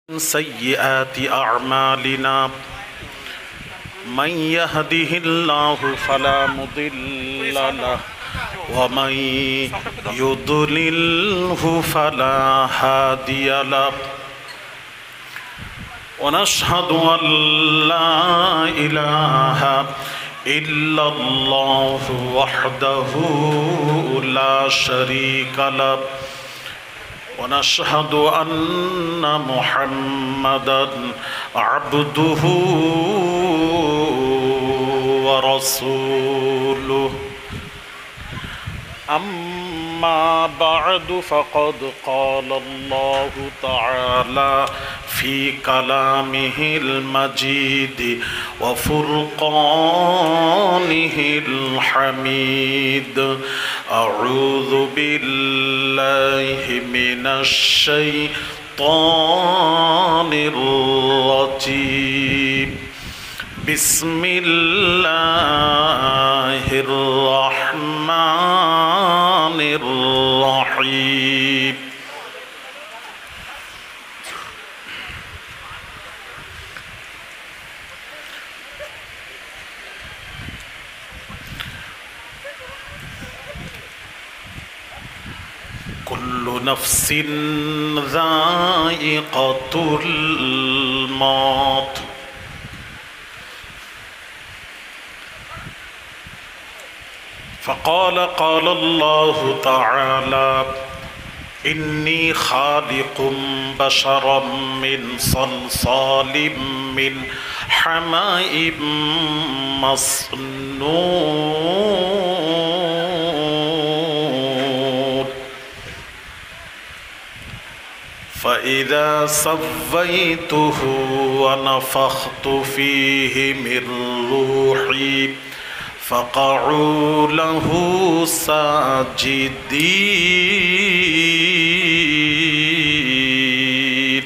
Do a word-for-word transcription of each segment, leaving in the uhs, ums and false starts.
سيئات أعمالنا من يهده الله فلا مضل له ومن يضلله فلا هادي له ونشهد أن لا إله إلا الله وحده لا شريك له ونشهد أن محمدًا عبده ورسوله أما بعد فقد قال الله تعالى في كلامه المجيد وفرقانه الحميد أعوذ بالله من الشيطان الرجيم بسم الله الرحمن الرحيم كل نفس ذائقة الموت فقال قال الله تعالى إني خالق بشرا من صلصال من حماء مسنون فإذا سويته ونفخت فيه من روحي فقعوا له ساجدين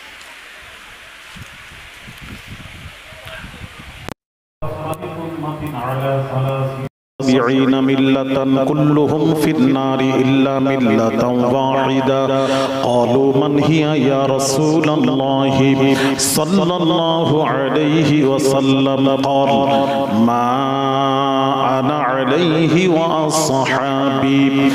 سبعين ملة كلهم في النار إلا ملة واحدة قالوا من هي يا رسول الله صلى الله عليه وسلم قال ما أنا عليه وأصحابي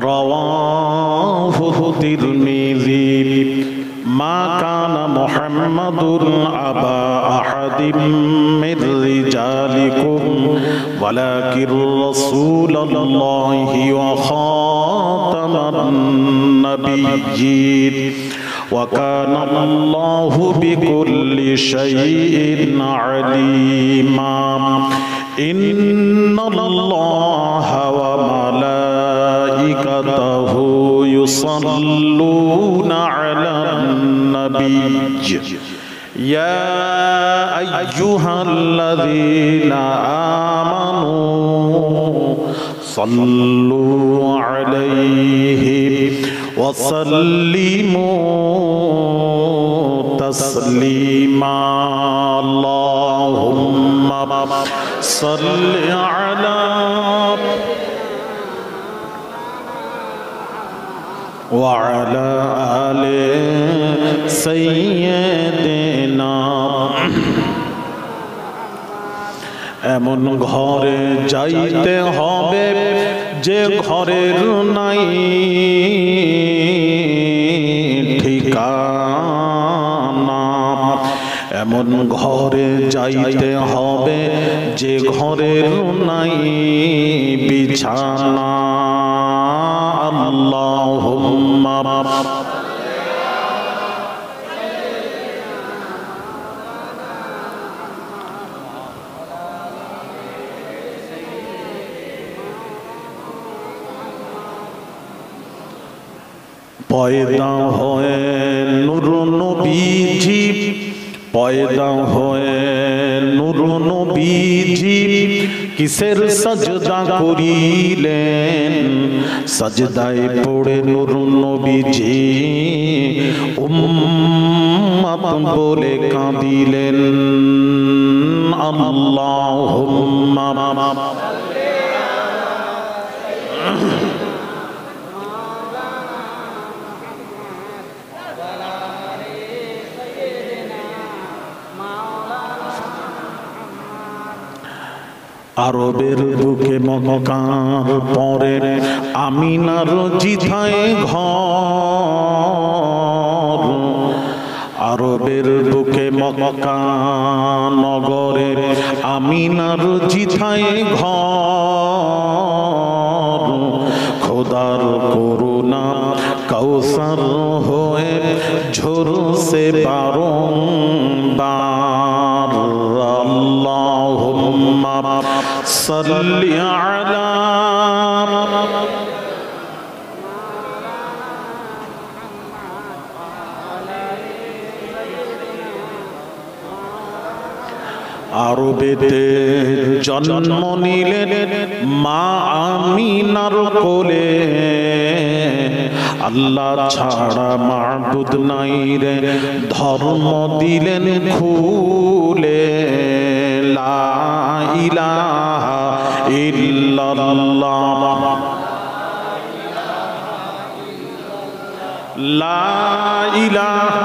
رواه الترمذي ما كان محمد أبا أحد من رجالكم ولكن رسول الله وخاتم النبيين وكان الله بكل شيء عليما إن الله وملائكته يصلون على النبي يا أيها الذين آمنوا صلوا عليه وسلموا تسليما اللهم صل على وعلى آل سيدنا এমন ঘরে যাইতে হবে যে ঘরের নাই ঠিকানা এমন ঘরে যাইতে হবে যে ঘরের নাই বিছানা আল্লাহুম্মা পয়দা হয়ে নূর নবীজি পয়দা হয়ে নূর নবীজি কিসের সাজদা করিলেন সাজদায় পড়ে নূর নবীজি উম্মত বলে কাঁদিলেন আল্লাহুম্মা আরবের বুকে মক্কার পরে আমিনার জিথায় ঘর, আরবের বুকে মক্কা নগরে আমিনার জিথায় ঘর, খোদার করুণা কৌসর হয়ে ঝরছে বারংবার। আল্লাহুম্মা সাল্লি আলা আরবেতে জন্ম নিলেন মা আমিনার কোলে, আল্লাহ ছাড়া মাবুদ নাই রে ধর্ম দিলেন খুলে। লা ইলাহা ইল্লাল্লাহ, লা ইলাহা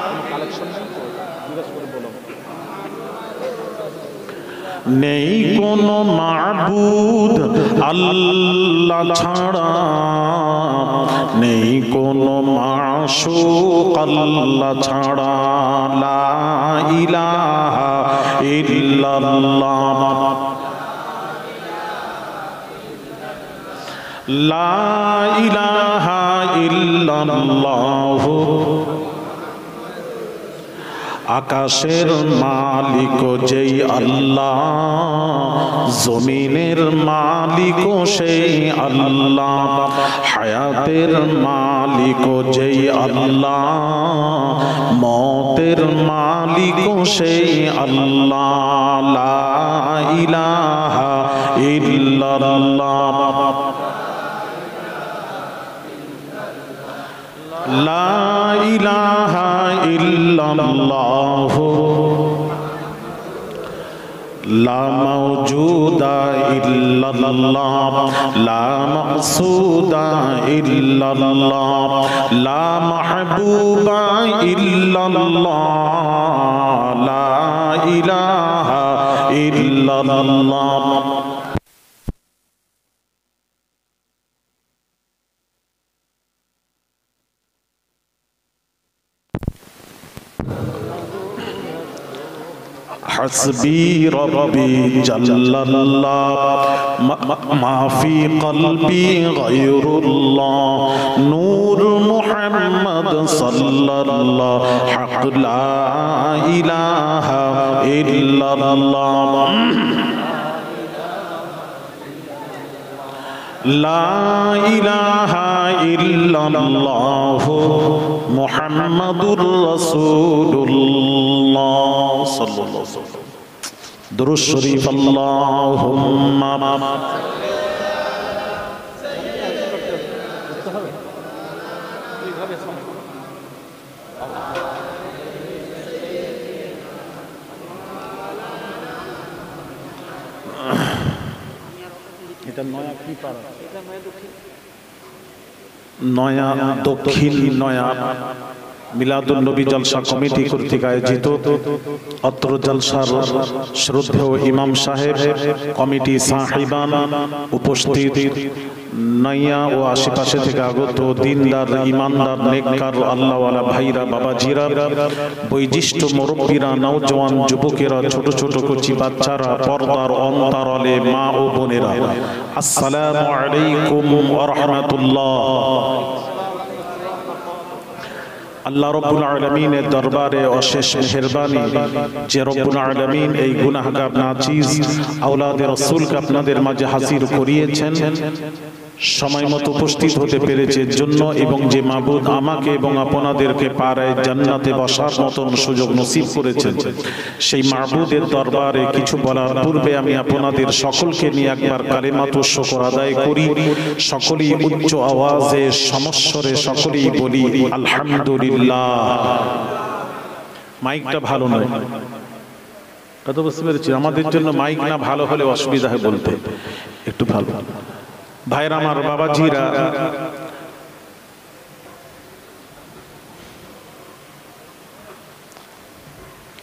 নেই কোনো মাবুদ আল্লাহ ছাড়া, নেই কোনো মাশূক আল্লাহ ছাড়া। লা ইলাহা ইল্লাল্লাহ, লা ইলাহা ইল্লাল্লাহ। আকাশের মালিক যেই আল্লাহ, জমিনের মালিক সেই আল্লাহ, হায়াতের মালিক যেই আল্লাহ, মতের মালিক সেই আল্লাহ। লা ইলাহা ইল্লাল্লাহ, লা ইলাহা ইল্লাল্লাহ। লা মাওজুদা ইল্লাল্লাহ, লা মাকসুদা ইল্লাল্লাহ, লা মাহবুবা ইল্লাল্লাহ, লা ইলাহা ইল্লাল্লাহ। حسبي ربي جل الله ما في قلبي غير الله نور محمد صلى الله حق لا إله إلا الله لا إله إلا الله محمد رسول الله صلى الله عليه وسلم درود شريف اللهم নয়া দক্ষিণ নয়া মিলাদুন নবী জলসা কমিটি কর্তৃক আয়োজিত অত্র জলসার শ্রদ্ধেয় ইমাম সাহেব, কমিটি সাহিবান, উপস্থিত নয়া ও আশেপাশে থেকে আগত দিনদার, ইমানদার, নেককার, আল্লাহওয়ালা ভাইরা, বাবাজিরা, বৈশিষ্ট্য মুরব্বীরা, নওজওয়ান যুবকেরা, ছোট ছোট কচি বাচ্চারা, পর্দার অন্তরালে মা ও বোনেরা, আসসালামু আলাইকুম ওয়া রাহমাতুল্লাহ। আল্লাহ রব্বুল আলামিনের দরবারে অশেষ মেহেরবানি যে রব্বুল আলামিন এই গুনাহগার নাচিজ আওলাদে রাসূলকে আপনাদের মাঝে হাজির করিয়েছেন, সময় মতো উপস্থিত হতে পেরেছে জন্য, এবং যে মাবুদ আমাকে এবং আপনাদেরকে পাড়ায় জান্নাতে বসার মতন সুযোগ নসিব করেছেন, সেই মাবুদের দরবারে কিছু বলার পূর্বে আমি আপনাদের সকলকে নিয়ে একবার কালেমাতুশ শুকর আদায় করি। সকলেই উচ্চ আওয়াজে সমস্বরে সকলেই বলি আলহামদুলিল্লাহ। মাইকটা ভালো নয়, কত বুঝতে পেরেছি? আমাদের জন্য মাইক না ভালো হলে অসুবিধা হয় বলতে, একটু ভালো। ভাইরা আমার, বাবাজিরা,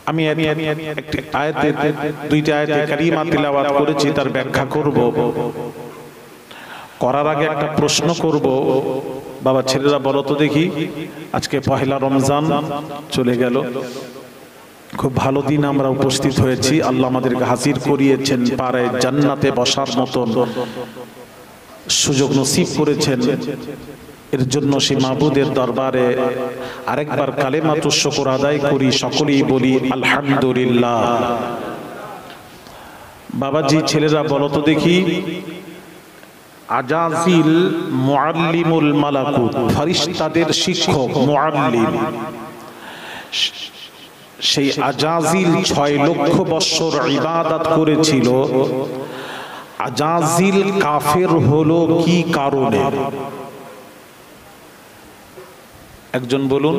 আমি একটি আয়াতে দুইটা আয়াতে কারিমা তিলাওয়াত করেছি, তার ব্যাখ্যা করব। করার আগে একটা প্রশ্ন করব। বাবা ছেলেরা বলো তো দেখি, আজকে পহেলা রমজান চলে গেল, খুব ভালো দিন আমরা উপস্থিত হয়েছি। আল্লাহ আমাদেরকে হাজির করিয়েছেন, পারে জান্নাতে বসার মতন সুযোগ নসিব করেছেন। এর জন্য সেই মাবুদের দরবারে আরেকবার কালেমাতুশ শুকর আদায় করি, সকলেই বলি আলহামদুলিল্লাহ। বাবাজি ছেলেরা বলো তো দেখি, আজাজিল মুআল্লিমুল মালাকুত, ফেরেশতাদের শিক্ষক মুআল্লিম, সেই আজাজিল ছয় লক্ষ বৎসর ইবাদত করেছিল। আজাজিল কাফের হলো কি কারণে? একজন বলুন।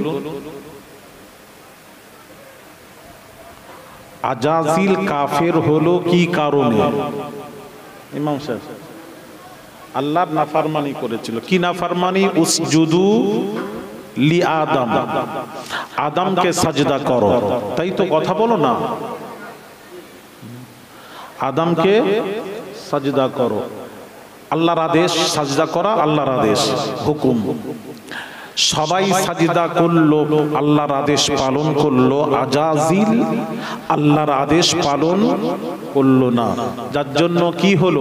আজাজিল কাফের হলো কি কারণে? ইমাম সাহেব, আল্লাহর নাফরমানি করেছিল। কি নাফরমানি? উসজুদু লি আদম, আদমকে সাজদা করো। তাই তো কথা বলো না, আদমকে সাজদা করো। আল্লাহর আদেশ সাজদা করা, আল্লাহর আদেশ হুকুম। সবাই সাজদা করলো, আল্লাহর আদেশ পালন করলো। আজাজিল আল্লাহর আদেশ পালন করলো না, যার জন্য কি হলো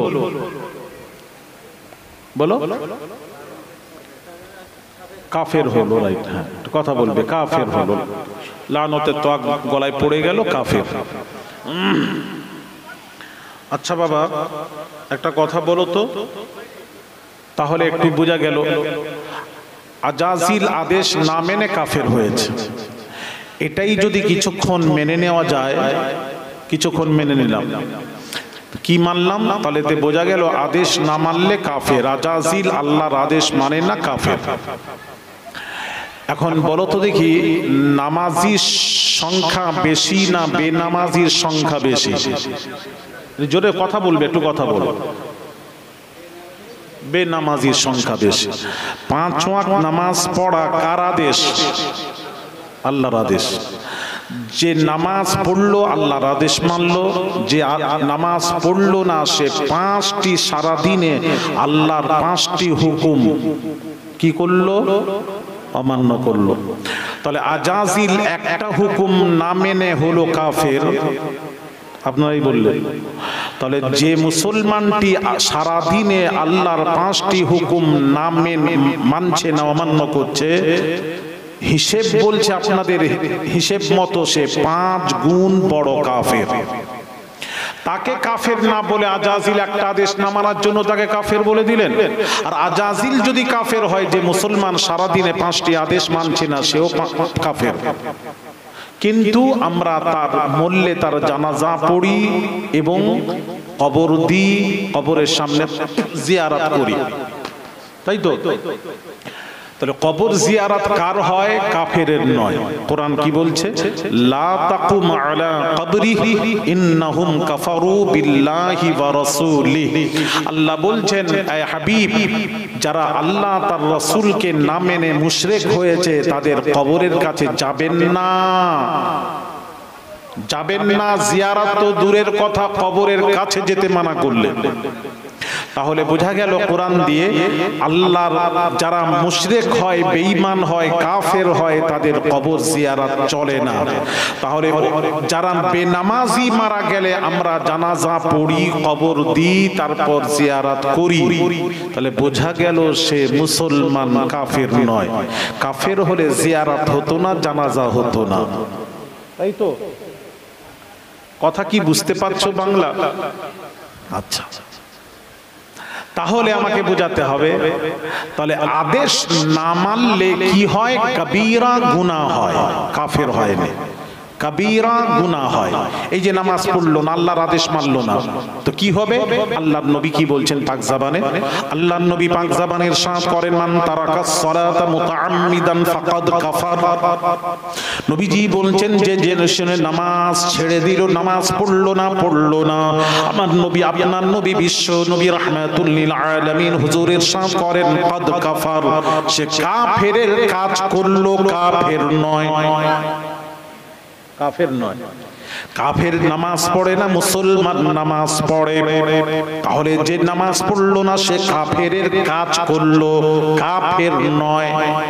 বলো? কাফের হলো। রাইট, হ্যাঁ কথা বলবে, কাফের হলো। লানতের তো গলায় পড়ে গেল, কাফের। আচ্ছা বাবা একটা কথা বলো তো, তাহলে একটু বোঝা গেল আজাজিল আদেশ না মেনে কাফের হয়েছে। এটাই যদি কিছুক্ষণ মেনে নেওয়া যায়, কিছুক্ষণ মেনে নিলাম, কি মানলাম, তাহলে বোঝা গেল আদেশ না মানলে কাফের। আজাজিল আল্লাহর আদেশ মানে না, কাফের। এখন বলো তো দেখি, নামাজির সংখ্যা বেশি না বেনামাজির সংখ্যা বেশি? জোরে কথা বলবে, একটু কথা বলো। বেনামাজির সংখ্যা বেশি। পাঁচ ওয়াক্ত নামাজ পড়া কার আদেশ? আল্লাহর আদেশ। যে নামাজ পড়লো আল্লাহর আদেশ মানলো, যে নামাজ পড়লো না সে পাঁচটি সারা দিনে আল্লাহর পাঁচটি হুকুম কি করলো? অমান্য করলো। তাহলে আজাজিল একটা হুকুম না মেনে হলো কাফের, আপনারাই বললেন। তাহলে যে মুসলমানটি সারা দিনে আল্লাহর পাঁচটি হুকুম না মেনে মানছে না, অমান্য করছে, হিসেব বলছে আপনাদের হিসেব মতো সে পাঁচ গুণ বড় কাফের। তাকে কাফের না বলে আজাজিল একটা আদেশ না মানার জন্য তাকে কাফের বলে দিলেন। আর আজাজিল যদি কাফের হয়, যে মুসলমান সারা দিনে পাঁচটি আদেশ মানছে না, সেও কাফের। কিন্তু আমরা তার মরলে তার জানাজা পড়ি এবং কবর দিই, কবরের সামনে জিয়ারত করি, তাই তো? তাহলে কবর জিয়ারত কার হয়? কাফেরের নয়। কোরআন কি বলছে? লা তাকুম আলা কবরিহি ইন্নাহুম কাফারু বিল্লাহি ওয়া রাসূলিহি। আল্লাহ বলছেন, এ হাবিব, যারা আল্লাহ তার রাসূলকে না মেনে মুশরিক হয়েছে তাদের কবরের কাছে যাবেন না, যাবেন না। জিয়ারত তো দূরের কথা, কবরের কাছে যেতে মানা করলেন। তাহলে বোঝা গেল কোরআন দিয়ে আল্লাহর যারা মুশরিক হয়, বেঈমান হয়, কাফের হয়, তাদের কবর জিয়ারত চলে না। তাহলে যারা বেনামাজি মারা গেলে আমরা জানাজা পড়ি, কবর দিই, তারপর জিয়ারত করি, তাহলে বোঝা গেল সে মুসলমান, কাফের নয়। কাফের হলে জিয়ারত হতো না, জানাজা হতো না, তাই তো? কথা কি বুঝতে পারছো বাংলা? আচ্ছা, তাহলে আমাকে বোঝাতে হবে, তাহলে আদেশ না মানলে কি হয়? কবিরা গুনাহ হয়, কাফের হয় না, কবিরা গুনাহ হয়। এই যে নামাজ পড়লো না, আল্লাহর আদেশ মানলো না, তো কি হবে? আল্লাহর নবী কি বলছেন পাক জাবানে? আল্লাহর নবী পাক জাবানে ইরশাদ করেন, মান তারাকাস সালাতা মুতাআম্মিদান ফাকাদ কাফার। নবীজি বলছেন যে জেনে শুনে নামাজ ছেড়ে দিল, নামাজ পড়লো না, পড়লো না, আমার নবী, আপনার নবী, বিশ্ব নবী রাহমাতুল লিল আলামিন হুজুর ইরশাদ করেন, কাদ কাফার, সে কাফেরের কাজ করলো, কাফের নয়। কাফের নয়। কাফের নামাজ পড়ে না, মুসলমান নামাজ পড়ে। তাহলে যে নামাজ পড়লো না সে কাফেরের কাজ করলো, কাফের নয়,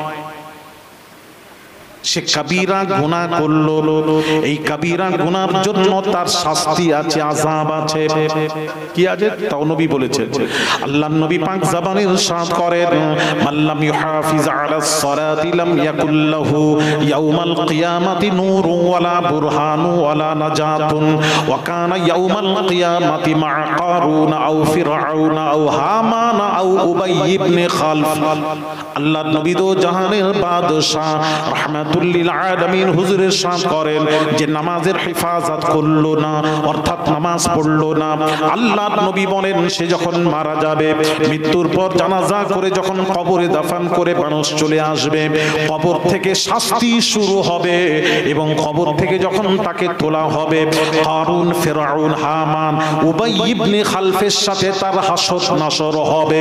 সে কাবীরা গুনাহ করলো। এই কাবীরা গুনার জন্য তার শাস্তি আছে, আযাব আছে। কি আছে তাও নবী বলেছেন। আল্লাহর নবী পাক জবানে ইরশাদ করেন, মাল্লাম ইউহাফিজ আলাস সালাতি লাম ইয়াকুল লাহু ইয়াউমাল কিয়ামাতি নূরুন ওয়ালা বুরহানু ওয়ালা নাজাতুন ওয়া কানা ইয়াউমাল কিয়ামাতি মা কারুন আও ফিরআউন আও হামান আও উবাই ইবনে খালফ। আল্লাহর নবী দো জাহানের বাদশা রাহমাত আলামিন হুজুরের সাথ করেন যে নামাজের হেফাজত করলো না, অর্থাৎ নামাজ পড়লো না, আল্লাহর নবী বলেন সে যখন মারা যাবে, মৃত্যুর পর জানাজা করে যখন কবরে দাফন করে মানুষ চলে আসবে, কবর থেকে শাস্তি শুরু হবে এবং কবর থেকে যখন তাকে তোলা হবে, কারুন, ফিরআউন, হামান, উবাই ইবনে খালফের সাথে তার হাসর নাসর হবে।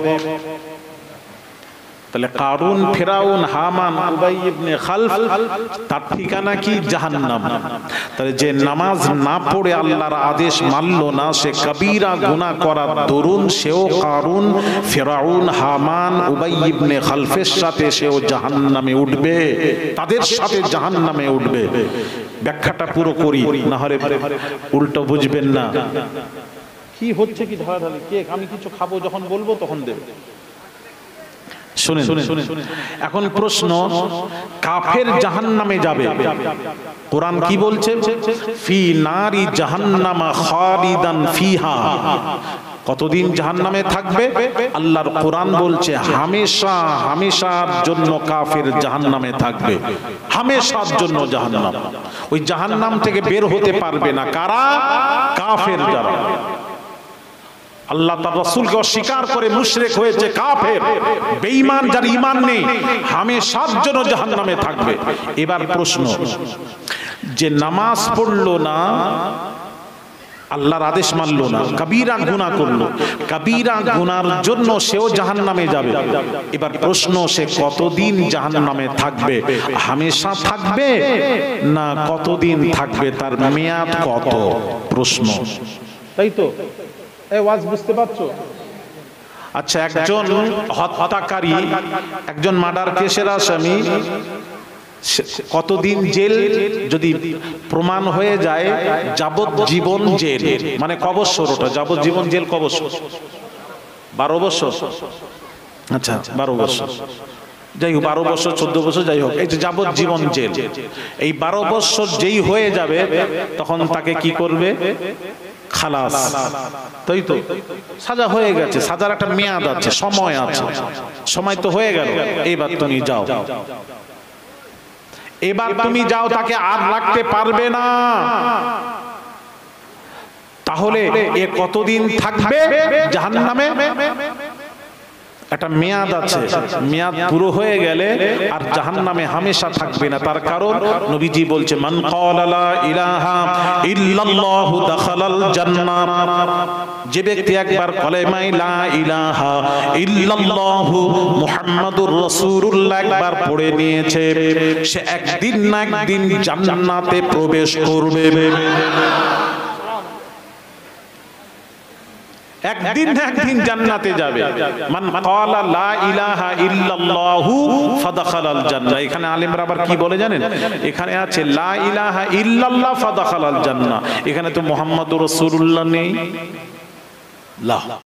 তাহলে কারুন, ফিরআউন, হামান, উবাই ইবনে খালফ তার ঠিকানা কি? জাহান্নাম। তাহলে যে নামাজ না পড়ে আল্লাহর আদেশ মানলো না সে কবিরা গুনাহ করার দরুন সেও কারুন, ফিরআউন, হামান, উবাই ইবনে খালফের সাথে সেও জাহান্নামে উঠবে, তাদের সাথে জাহান্নামে উঠবে। ব্যাখ্যাটা পুরো করি, না হলে উল্টো বুঝবেন না। কি হচ্ছে কি ধারাধারি কে? আমি কিছু খাবো, যখন বলবো তখন দেবে। শুনেন, এখন প্রশ্ন, কাফের জাহান্নামে যাবে, কোরআন কি বলছে? ফি নারি জাহান্নামা খালিদান ফিহা। কতদিন জাহান্নামে থাকবে? আল্লাহর কোরআন বলছে হামেশা, হামেশার জন্য কাফের জাহান্নামে থাকবে, হামেশার জন্য জাহান্নাম। ওই জাহান্নাম থেকে বের হতে পারবে না কারা? কাফের যারা আল্লাহ তার রাসূলকে অস্বীকার করে মুশরিক হয়েছে, কাফের বেঈমান, যার ঈমান নেই, হামেশার জন্য জাহান্নামে থাকবে। এবার প্রশ্ন, যে নামাজ পড়লো না, আল্লাহর আদেশ মানলো না, কবিরা গুনাহ করলো, কবিরা গুনার জন্য সেও জাহান্নামে যাবে। এবার প্রশ্ন, সে কতদিন জাহান্নামে থাকবে? হামেশা থাকবে না কতদিন থাকবে? তার মেয়াদ কত? প্রশ্ন, তাই তো? এই ওয়াজ বুঝতে পারছো? আচ্ছা, একজন হত্যাকারী, একজন মার্ডার কেসের আসামি, কতদিন জেল যদি প্রমাণ হয়ে যায়? যাবজ্জীবন জেল, মানে কবৎসর। ওটা যাবজ্জীবন জেল, কবৎসর বারো বছর। আচ্ছা, বারো বছর, যাই হোক, বারো বছর, চোদ্দ বছর, যাই হোক, এই যে যাবজ্জীবন জেল। এই বারো বছর যেই হয়ে যাবে তখন তাকে কি করবে? খালাস, তাই তো? সাজা হয়ে গেছে, সাজার একটা মেয়াদ আছে, সময় আছে, সময় তো হয়ে গেল, এইবার তুমি যাও, এবার তুমি যাও, তাকে আর রাখতে পারবে না। তাহলে এ কতদিন থাকবে জাহান্নামে? একটা মেয়াদ আছে, মেয়াদ পুরো হয়ে গেলে আর জাহান্নামে হামেশা থাকবে না। তার কারণ নবীজি বলছে, মান ক্বালা লা ইলাহা ইল্লাল্লাহু দাখালাল জান্নাহ। যে ব্যক্তি একবার কালেমা লা ইলাহা ইল্লাল্লাহু মুহাম্মাদুর রাসূলুল্লাহ একবার পড়ে নিয়েছে, সে একদিন না একদিন জান্নাতে প্রবেশ করবে। একদিন না একদিন জান্নাতে যাবে। মান ক্বালা লা ইলাহা ইল্লাল্লাহু ফাদাখালাল জান্নাহ। এখানে আলেমরা আবার কি বলে জানেন? এখানে আছে লা ইলাহা ইল্লাল্লাহ ফাদাখালাল জান্নাহ, এখানে তো মুহাম্মাদুর রাসূলুল্লাহ নেই। লা